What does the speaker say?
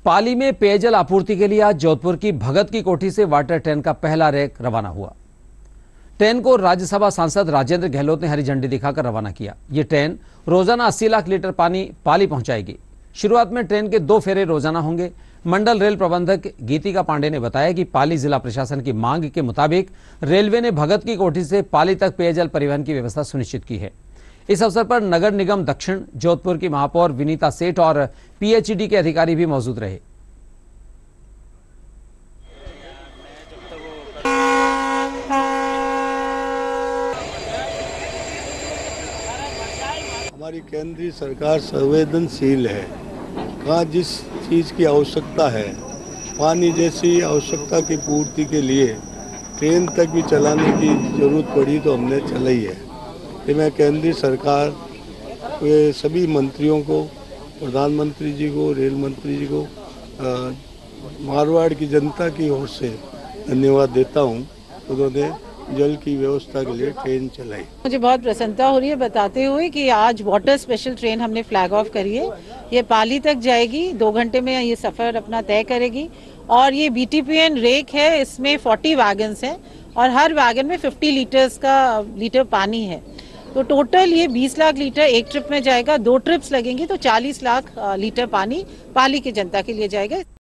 पाली में पेयजल आपूर्ति के लिए आज जोधपुर की भगत की कोठी से वाटर ट्रेन का पहला रैक रवाना हुआ। ट्रेन को राज्यसभा सांसद राजेंद्र गहलोत ने हरी झंडी दिखाकर रवाना किया। ये ट्रेन रोजाना 80 लाख लीटर पानी पाली पहुंचाएगी। शुरुआत में ट्रेन के 2 फेरे रोजाना होंगे। मंडल रेल प्रबंधक गीतिका पांडे ने बताया कि पाली जिला प्रशासन की मांग के मुताबिक रेलवे ने भगत की कोठी से पाली तक पेयजल परिवहन की व्यवस्था सुनिश्चित की है। इस अवसर पर नगर निगम दक्षिण जोधपुर की महापौर विनीता सेठ और पीएचईडी के अधिकारी भी मौजूद रहे। हमारी केंद्रीय सरकार संवेदनशील है। कहाँ जिस चीज़ की आवश्यकता है, पानी जैसी आवश्यकता की पूर्ति के लिए ट्रेन तक भी चलाने की जरूरत पड़ी तो हमने चलाई है। कि मैं केंद्रीय सरकार के सभी मंत्रियों को, प्रधानमंत्री जी को, रेल मंत्री जी को, मारवाड़ की जनता की ओर से धन्यवाद देता हूँ। उन्होंने जल की व्यवस्था के लिए ट्रेन चलाई। मुझे बहुत प्रसन्नता हो रही है बताते हुए कि आज वाटर स्पेशल ट्रेन हमने फ्लैग ऑफ करी है। ये पाली तक जाएगी, 2 घंटे में ये सफर अपना तय करेगी। और ये BTPN रेक है, इसमें 40 वैगन्स हैं और हर वैगन में 50 लीटर पानी है। तो टोटल ये 20 लाख लीटर एक ट्रिप में जाएगा। 2 ट्रिप्स लगेंगी तो 40 लाख लीटर पानी पाली की जनता के लिए जाएगा।